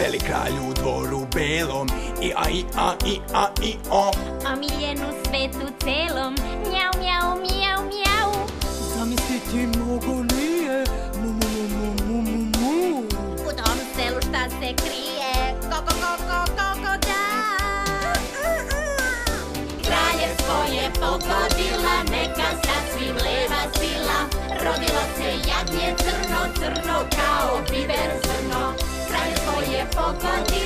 veseli kralj u dvoru belom. I a i a i a i o. Omiljen u svetu celom. Mjau, mjau, mjau, mjau. Zamisliti mnogo nije. Mu, mu, mu, mu, mu, mu. U tom selu šta se krije? Ko, ko, ko, ko, ko, ko, da. Kraljevstvo je pogodila neka sasvim leva sila. Rodilo se jagnje crno, crno kao biber zrno. Kraljevstvo je pogodila